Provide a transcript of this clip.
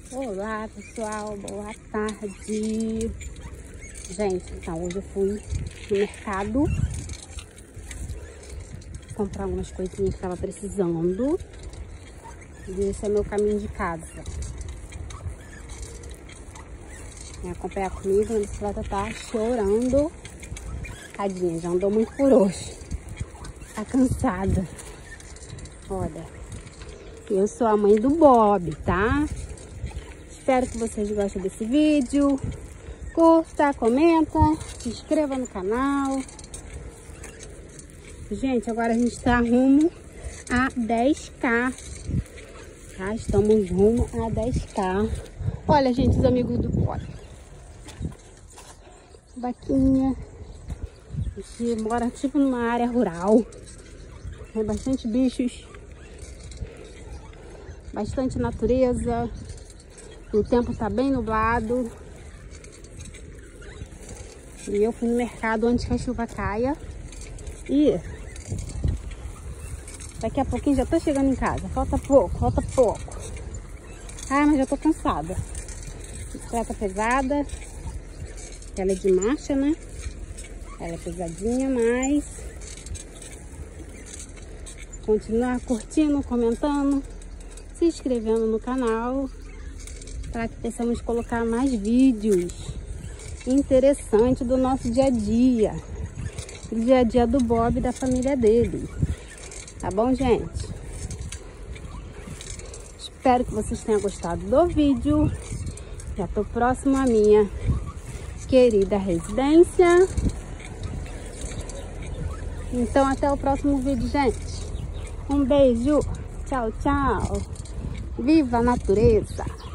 Olá pessoal, boa tarde. Gente, então hoje eu fui no mercado comprar algumas coisinhas que estava precisando. E esse é meu caminho de casa. Vem acompanhar comigo, a bicicleta tá chorando. Tadinha, já andou muito por hoje. Tá cansada. Olha, eu sou a mãe do Bob, tá? Espero que vocês gostem desse vídeo. Curta, comenta, se inscreva no canal. Gente, agora a gente está rumo a 10k. Tá? Estamos rumo a 10k. Olha, gente, os amigos do Bob. Vaquinha. A gente mora tipo numa área rural. Tem bastante bichos. Bastante natureza. O tempo tá bem nublado. E eu fui no mercado antes que a chuva caia. E daqui a pouquinho já tô chegando em casa. Falta pouco, falta pouco. Ah, mas já tô cansada. Bicicleta pesada. Ela é de marcha, né? Ela é pesadinha, mas continuar curtindo, comentando, se inscrevendo no canal, para que possamos colocar mais vídeos interessantes do nosso dia a dia. Do dia a dia do Bob e da família dele. Tá bom, gente? Espero que vocês tenham gostado do vídeo. Já tô próximo à minha querida residência. Então até o próximo vídeo, gente. Um beijo. Tchau, tchau. Viva a natureza!